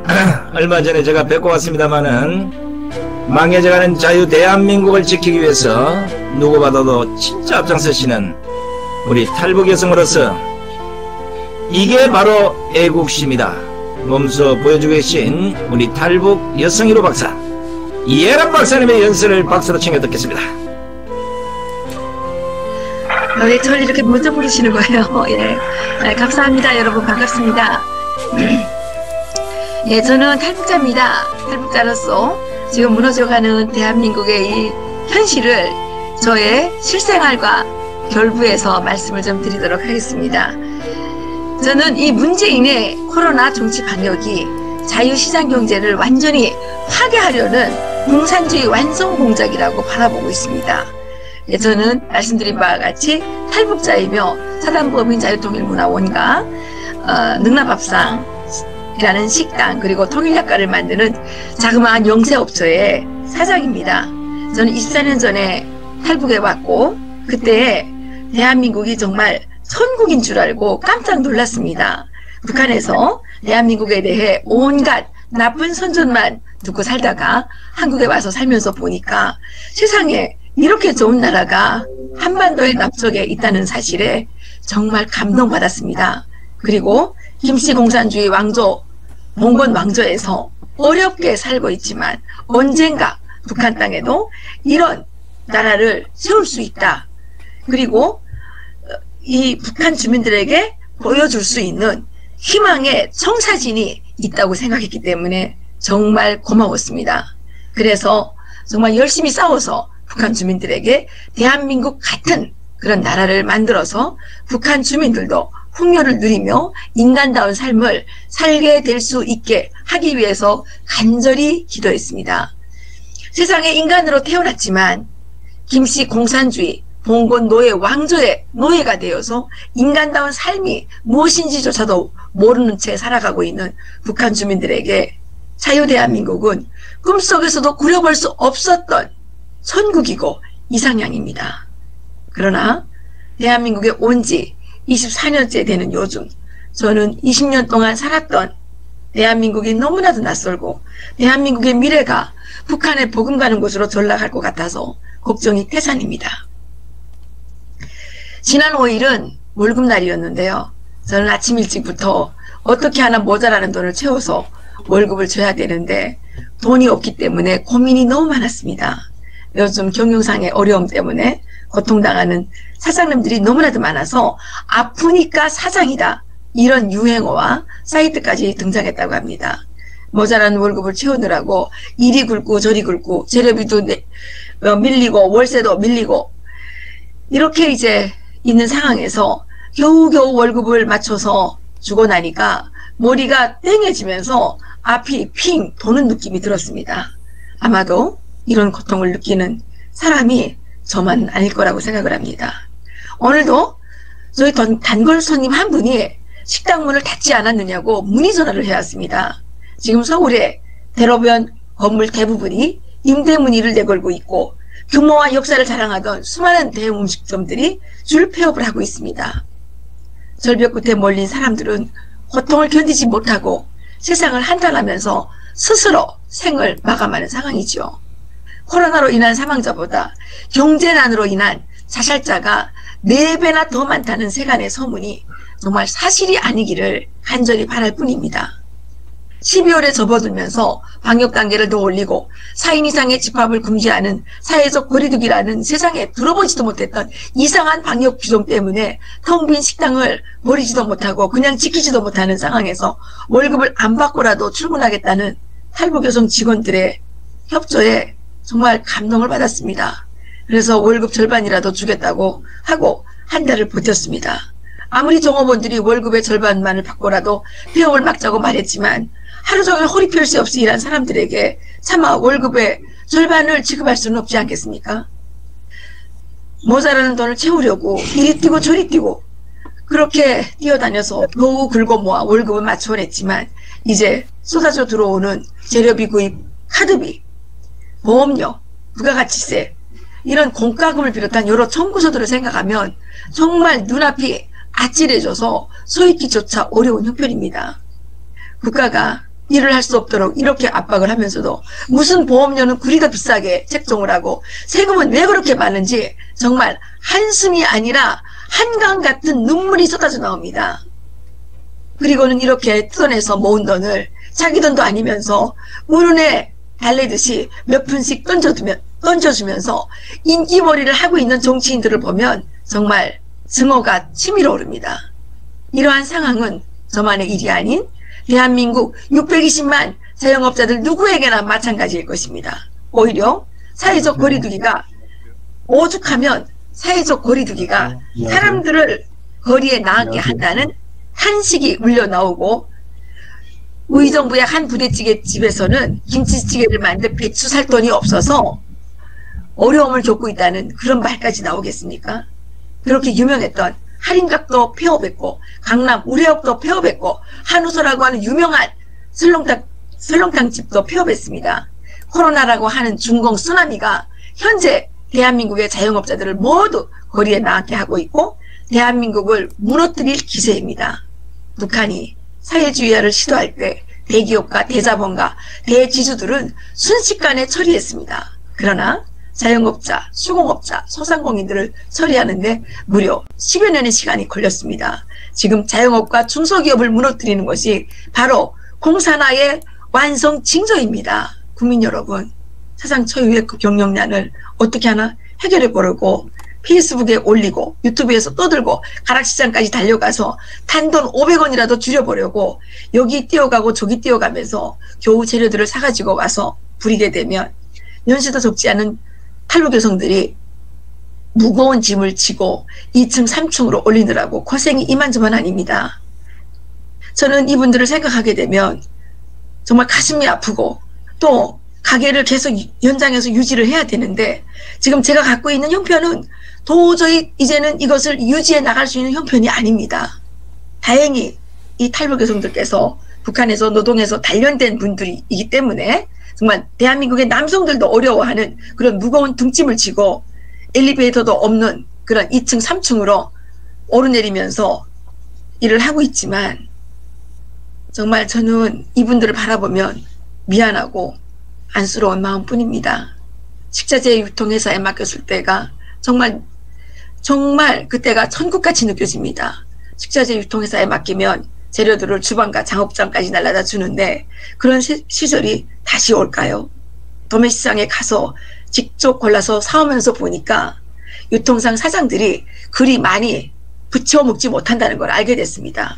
얼마 전에 제가 뵙고 왔습니다마는 망해져가는 자유 대한민국을 지키기 위해서 누구보다도 진짜 앞장서시는 우리 탈북 여성으로서 이게 바로 애국심이다 몸소 보여주고 계신 우리 탈북 여성희로 박사, 이해란 박사님의 연설을 박수로 챙겨 듣겠습니다. 왜 저를 이렇게 먼저 부르시는 거예요? 예. 감사합니다. 여러분 반갑습니다. 예, 저는 탈북자입니다. 탈북자로서 지금 무너져가는 대한민국의 이 현실을 저의 실생활과 결부해서 말씀을 좀 드리도록 하겠습니다. 저는 이 문재인의 코로나 정치 방역이 자유시장 경제를 완전히 파괴하려는 공산주의 완성 공작이라고 바라보고 있습니다. 예, 저는 말씀드린 바와 같이 탈북자이며 사단법인자유통일문화원과 능라밥상이라는 식당 그리고 통일약과를 만드는 자그마한 영세업소의 사장입니다. 저는 24년 전에 탈북해 왔고 그때 대한민국이 정말 천국인 줄 알고 깜짝 놀랐습니다. 북한에서 대한민국에 대해 온갖 나쁜 선전만 듣고 살다가 한국에 와서 살면서 보니까 세상에 이렇게 좋은 나라가 한반도의 남쪽에 있다는 사실에 정말 감동받았습니다. 그리고 김씨 공산주의 왕조, 봉건 왕조에서 어렵게 살고 있지만 언젠가 북한 땅에도 이런 나라를 세울 수 있다. 그리고 이 북한 주민들에게 보여줄 수 있는 희망의 청사진이 있다고 생각했기 때문에 정말 고마웠습니다. 그래서 정말 열심히 싸워서 북한 주민들에게 대한민국 같은 그런 나라를 만들어서 북한 주민들도 풍요를 누리며 인간다운 삶을 살게 될 수 있게 하기 위해서 간절히 기도했습니다. 세상에 인간으로 태어났지만 김씨 공산주의 봉건 노예 왕조의 노예가 되어서 인간다운 삶이 무엇인지조차도 모르는 채 살아가고 있는 북한 주민들에게 자유대한민국은 꿈속에서도 그려볼 수 없었던 천국이고 이상향입니다. 그러나 대한민국에 온 지 24년째 되는 요즘 저는 20년 동안 살았던 대한민국이 너무나도 낯설고 대한민국의 미래가 북한에 버금가는 곳으로 전락할 것 같아서 걱정이 태산입니다. 지난 5일은 월급날이었는데요. 저는 아침 일찍부터 어떻게 하나 모자라는 돈을 채워서 월급을 줘야 되는데 돈이 없기 때문에 고민이 너무 많았습니다. 요즘 경영상의 어려움 때문에 고통당하는 사장님들이 너무나도 많아서 아프니까 사장이다 이런 유행어와 사이트까지 등장했다고 합니다. 모자란 월급을 채우느라고 이리 굴고 저리 굴고 재료비도 밀리고 월세도 밀리고 이렇게 이제 있는 상황에서 겨우겨우 월급을 맞춰서 주고 나니까 머리가 땡해지면서 앞이 핑 도는 느낌이 들었습니다. 아마도 이런 고통을 느끼는 사람이 저만 아닐 거라고 생각을 합니다. 오늘도 저희 단골 손님 한 분이 식당 문을 닫지 않았느냐고 문의 전화를 해왔습니다. 지금 서울의 대로변 건물 대부분이 임대 문의를 내걸고 있고 규모와 역사를 자랑하던 수많은 대형 음식점들이 줄 폐업을 하고 있습니다. 절벽 끝에 몰린 사람들은 고통을 견디지 못하고 세상을 한탄하면서 스스로 생을 마감하는 상황이죠. 코로나로 인한 사망자보다 경제난으로 인한 자살자가 4배나 더 많다는 세간의 소문이 정말 사실이 아니기를 간절히 바랄 뿐입니다. 12월에 접어들면서 방역 단계를 더 올리고 4인 이상의 집합을 금지하는 사회적 거리두기라는 세상에 들어보지도 못했던 이상한 방역 규정 때문에 텅 빈 식당을 버리지도 못하고 그냥 지키지도 못하는 상황에서 월급을 안 받고라도 출근하겠다는 탈북여성 직원들의 협조에 정말 감동을 받았습니다. 그래서 월급 절반이라도 주겠다고 하고 한 달을 버텼습니다. 아무리 종업원들이 월급의 절반만을 받고라도 폐업을 막자고 말했지만 하루 종일 허리 펼 새 없이 일한 사람들에게 차마 월급의 절반을 지급할 수는 없지 않겠습니까? 모자라는 돈을 채우려고 이리 뛰고 저리 뛰고 그렇게 뛰어다녀서 겨우 긁어 모아 월급을 맞춰냈지만 이제 쏟아져 들어오는 재료비 구입, 카드비, 보험료, 부가가치세 이런 공과금을 비롯한 여러 청구서들을 생각하면 정말 눈앞이 아찔해져서 서 있기조차 어려운 형편입니다. 국가가 일을 할 수 없도록 이렇게 압박을 하면서도 무슨 보험료는 그리 더 비싸게 책정을 하고 세금은 왜 그렇게 많은지 정말 한숨이 아니라 한강 같은 눈물이 쏟아져 나옵니다. 그리고는 이렇게 뜯어내서 모은 돈을 자기 돈도 아니면서 물은에 달래듯이 몇 푼씩 던져주면서 인기몰이를 하고 있는 정치인들을 보면 정말 증오가 치밀어 오릅니다. 이러한 상황은 저만의 일이 아닌 대한민국 620만 자영업자들 누구에게나 마찬가지일 것입니다. 오히려 사회적 거리두기가 오죽하면 사회적 거리두기가 사람들을 거리에 나가게 한다는 한식이 물려나오고 우리 정부의 한 부대찌개 집에서는 김치찌개를 만들 배추 살 돈이 없어서 어려움을 겪고 있다는 그런 말까지 나오겠습니까? 그렇게 유명했던 할인각도 폐업했고 강남 우레옥도 폐업했고 한우서라고 하는 유명한 설렁탕 집도 폐업했습니다. 코로나라고 하는 중공 쓰나미가 현재 대한민국의 자영업자들을 모두 거리에 나가게 하고 있고 대한민국을 무너뜨릴 기세입니다. 북한이 사회주의화를 시도할 때 대기업과 대자본과 대지주들은 순식간에 처리했습니다. 그러나 자영업자, 수공업자, 소상공인들을 처리하는데 무려 10여 년의 시간이 걸렸습니다. 지금 자영업과 중소기업을 무너뜨리는 것이 바로 공산화의 완성 징조입니다. 국민 여러분, 사상 초유의 그 경영난을 어떻게 하나 해결해 보려고 페이스북에 올리고 유튜브에서 떠들고 가락시장까지 달려가서 단돈 500원이라도 줄여보려고 여기 뛰어가고 저기 뛰어가면서 겨우 재료들을 사가지고 와서 부리게 되면 연세도 적지 않은 탈북 여성들이 무거운 짐을 지고 2층 3층으로 올리느라고 고생이 이만저만 아닙니다. 저는 이분들을 생각하게 되면 정말 가슴이 아프고 또 가게를 계속 연장해서 유지를 해야 되는데 지금 제가 갖고 있는 형편은 도저히 이제는 이것을 유지해 나갈 수 있는 형편이 아닙니다. 다행히 이 탈북 여성들께서 북한에서 노동해서 단련된 분들이기 때문에 정말 대한민국의 남성들도 어려워하는 그런 무거운 등짐을 지고 엘리베이터도 없는 그런 2층 3층으로 오르내리면서 일을 하고 있지만 정말 저는 이분들을 바라보면 미안하고 안쓰러운 마음뿐입니다. 식자재 유통회사에 맡겼을 때가 정말 그때가 천국같이 느껴집니다. 식자재 유통회사에 맡기면 재료들을 주방과 장업장까지 날라다 주는데 그런 시절이 다시 올까요? 도매시장에 가서 직접 골라서 사오면서 보니까 유통상 사장들이 그리 많이 부쳐 먹지 못한다는 걸 알게 됐습니다.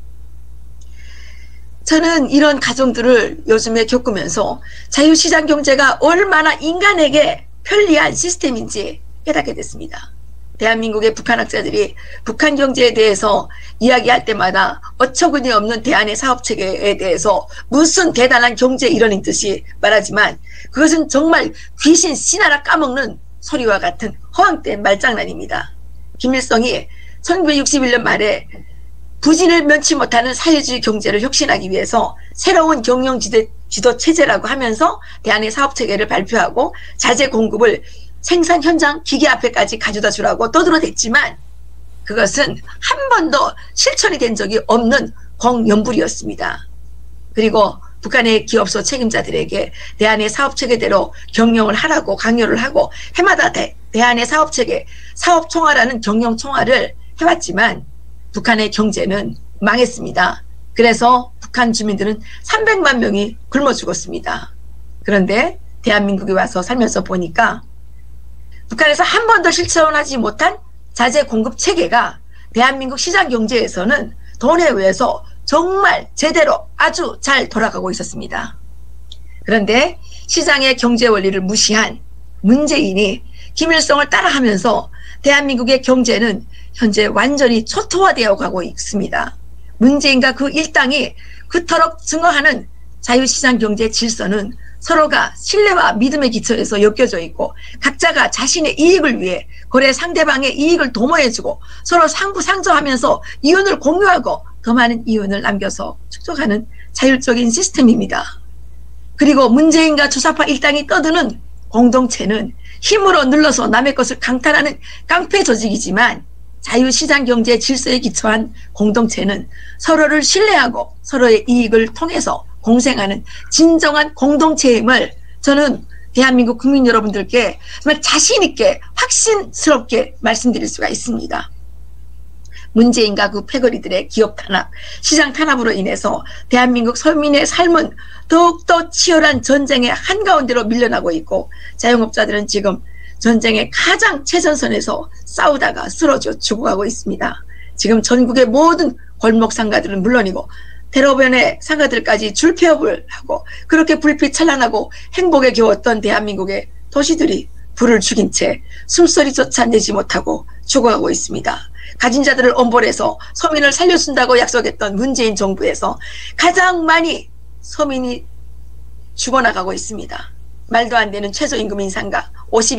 저는 이런 가정들을 요즘에 겪으면서 자유시장 경제가 얼마나 인간에게 편리한 시스템인지 깨닫게 됐습니다. 대한민국의 북한학자들이 북한 경제에 대해서 이야기할 때마다 어처구니 없는 대안의 사업체계에 대해서 무슨 대단한 경제 이론인 듯이 말하지만 그것은 정말 귀신 씨나라 까먹는 소리와 같은 허황된 말장난입니다. 김일성이 1961년 말에 부진을 면치 못하는 사회주의 경제를 혁신하기 위해서 새로운 경영지도 체제라고 하면서 대안의 사업체계를 발표하고 자재 공급을 생산 현장 기계 앞에까지 가져다 주라고 떠들어댔지만 그것은 한 번도 실천이 된 적이 없는 공연불이었습니다. 그리고 북한의 기업소 책임자들에게 대안의 사업체계대로 경영을 하라고 강요를 하고 해마다 대안의 사업체계 사업총화라는 경영총화를 해왔지만 북한의 경제는 망했습니다. 그래서 북한 주민들은 300만 명이 굶어 죽었습니다. 그런데 대한민국에 와서 살면서 보니까 북한에서 한 번도 실천하지 못한 자재 공급 체계가 대한민국 시장 경제에서는 돈에 의해서 정말 제대로 아주 잘 돌아가고 있었습니다. 그런데 시장의 경제 원리를 무시한 문재인이 김일성을 따라하면서 대한민국의 경제는 현재 완전히 초토화되어 가고 있습니다. 문재인과 그 일당이 그토록 증오하는 자유시장 경제 질서는 서로가 신뢰와 믿음의 기초에서 엮여져 있고 각자가 자신의 이익을 위해 거래 상대방의 이익을 도모해주고 서로 상부상조하면서 이윤을 공유하고 더 많은 이윤을 남겨서 축적하는 자율적인 시스템입니다. 그리고 문재인과 주사파 일당이 떠드는 공동체는 힘으로 눌러서 남의 것을 강탈하는 깡패 조직이지만 자유시장 경제 질서에 기초한 공동체는 서로를 신뢰하고 서로의 이익을 통해서 공생하는 진정한 공동체임을 저는 대한민국 국민 여러분들께 정말 자신 있게 확신스럽게 말씀드릴 수가 있습니다. 문재인과 그 패거리들의 기업 탄압, 시장 탄압으로 인해서 대한민국 서민의 삶은 더욱더 치열한 전쟁의 한가운데로 밀려나고 있고, 자영업자들은 지금 전쟁의 가장 최전선에서 싸우다가 쓰러져 죽어가고 있습니다. 지금 전국의 모든 골목 상가들은 물론이고 대로변의 상가들까지 줄폐업을 하고, 그렇게 불빛 찬란하고 행복에 겨웠던 대한민국의 도시들이 불을 죽인 채 숨소리조차 내지 못하고 죽어가고 있습니다. 가진 자들을 엄벌해서 서민을 살려준다고 약속했던 문재인 정부에서 가장 많이 서민이 죽어나가고 있습니다. 말도 안 되는 최저임금 인상과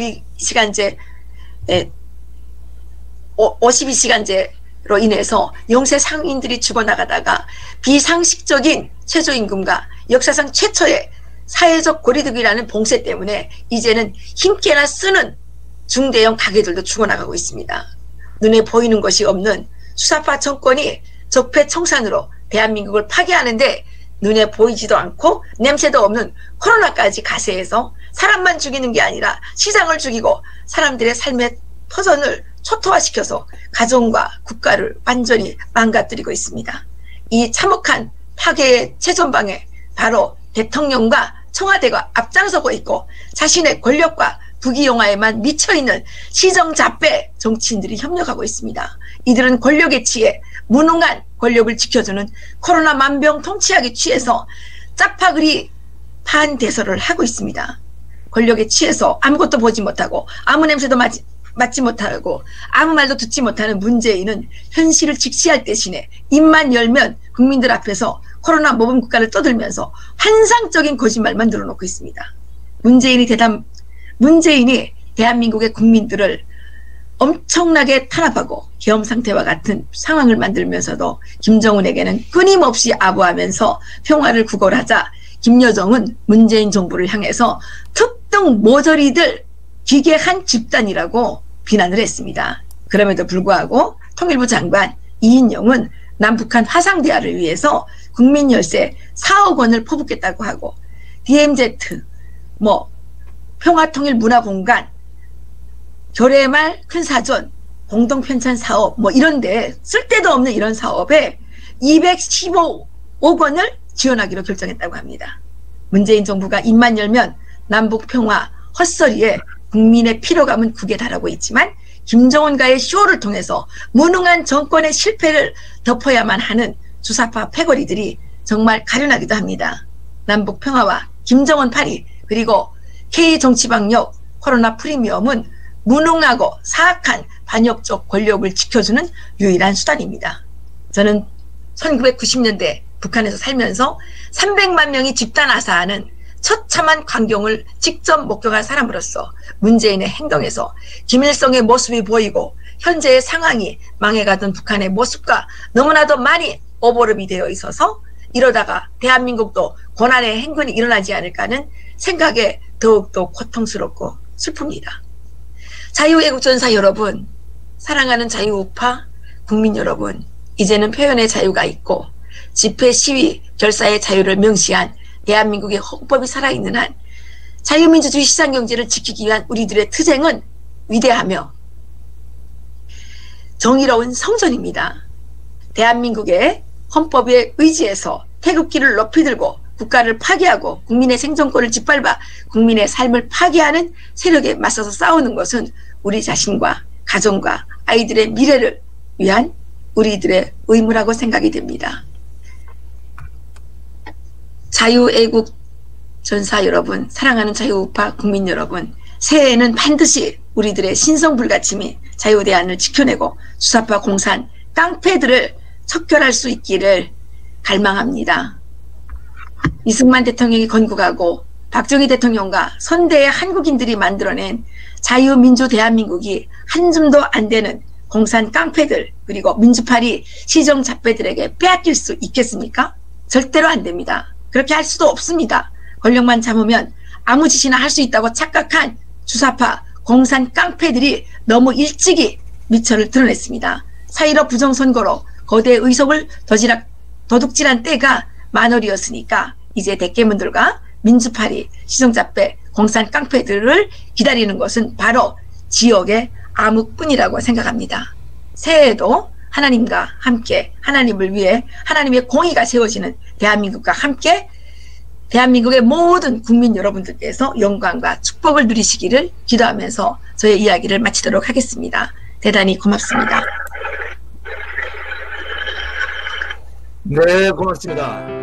52시간제로 인해서 영세 상인들이 죽어나가다가 비상식적인 최저임금과 역사상 최초의 사회적 고리두기라는 봉쇄 때문에 이제는 힘께나 쓰는 중대형 가게들도 죽어나가고 있습니다. 눈에 보이는 것이 없는 수사파 정권이 적폐청산으로 대한민국을 파괴하는데 눈에 보이지도 않고 냄새도 없는 코로나까지 가세해서 사람만 죽이는 게 아니라 시장을 죽이고 사람들의 삶의 터전을 초토화시켜서 가정과 국가를 완전히 망가뜨리고 있습니다. 이 참혹한 파괴의 최전방에 바로 대통령과 청와대가 앞장서고 있고, 자신의 권력과 부귀영화에만 미쳐있는 시정잡배 정치인들이 협력하고 있습니다. 이들은 권력에 취해 무능한 권력을 지켜주는 코로나 만병통치약에 취해서 짜파구리 판대설을 하고 있습니다. 권력에 취해서 아무것도 보지 못하고 아무 냄새도 맡지 못하고 아무 말도 듣지 못하는 문재인은 현실을 직시할 대신에 입만 열면 국민들 앞에서 코로나 모범 국가를 떠들면서 환상적인 거짓말만 늘어놓고 있습니다. 문재인이 대한민국의 국민들을 엄청나게 탄압하고 계엄 상태와 같은 상황을 만들면서도 김정은에게는 끊임없이 아부하면서 평화를 구걸하자 김여정은 문재인 정부를 향해서 특등 모조리들 기괴한 집단이라고 비난을 했습니다. 그럼에도 불구하고 통일부 장관 이인영은 남북한 화상대화를 위해서 국민 열세 4억 원을 퍼붓겠다고 하고, DMZ, 평화통일문화공간, 교래말 큰사전, 공동편찬 사업, 이런데 쓸데도 없는 이런 사업에 215억 원을 지원하기로 결정했다고 합니다. 문재인 정부가 입만 열면 남북평화 헛소리에 국민의 피로감은 국에 달하고 있지만, 김정은과의 쇼를 통해서 무능한 정권의 실패를 덮어야만 하는 주사파 패거리들이 정말 가련하기도 합니다. 남북평화와 김정은 파리, 그리고 K정치방역, 코로나 프리미엄은 무능하고 사악한 반역적 권력을 지켜주는 유일한 수단입니다. 저는 1990년대 북한에서 살면서 300만 명이 집단 아사하는 처참한 광경을 직접 목격한 사람으로서 문재인의 행동에서 김일성의 모습이 보이고 현재의 상황이 망해가던 북한의 모습과 너무나도 많이 오버랩이 되어 있어서 이러다가 대한민국도 고난의 행군이 일어나지 않을까 하는 생각에 더욱더 고통스럽고 슬픕니다. 자유애국전사 여러분, 사랑하는 자유우파 국민 여러분, 이제는 표현의 자유가 있고 집회, 시위, 결사의 자유를 명시한 대한민국의 헌법이 살아있는 한 자유민주주의 시장경제를 지키기 위한 우리들의 투쟁은 위대하며 정의로운 성전입니다. 대한민국의 헌법에 의지해서 태극기를 높이 들고 국가를 파괴하고 국민의 생존권을 짓밟아 국민의 삶을 파괴하는 세력에 맞서서 싸우는 것은 우리 자신과 가정과 아이들의 미래를 위한 우리들의 의무라고 생각이 됩니다. 자유애국 전사 여러분, 사랑하는 자유우파 국민 여러분, 새해에는 반드시 우리들의 신성불가침이 자유대안을 지켜내고 수사파 공산 깡패들을 척결할 수 있기를 갈망합니다. 이승만 대통령이 건국하고 박정희 대통령과 선대의 한국인들이 만들어낸 자유민주 대한민국이 한 줌도 안 되는 공산 깡패들 그리고 민주파리 시정잡배들에게 빼앗길 수 있겠습니까? 절대로 안 됩니다. 그렇게 할 수도 없습니다. 권력만 잡으면 아무 짓이나 할 수 있다고 착각한 주사파 공산 깡패들이 너무 일찍이 미천을 드러냈습니다. 4.15 부정선거로 거대 의석을 도둑질한 때가 만월이었으니까 이제 대깨문들과 민주파리, 시정잡배, 공산 깡패들을 기다리는 것은 바로 지옥의 암흑뿐이라고 생각합니다. 새해에도 하나님과 함께 하나님을 위해 하나님의 공의가 세워지는 대한민국과 함께 대한민국의 모든 국민 여러분들께서 영광과 축복을 누리시기를 기도하면서 저의 이야기를 마치도록 하겠습니다. 대단히 고맙습니다. 네, 고맙습니다.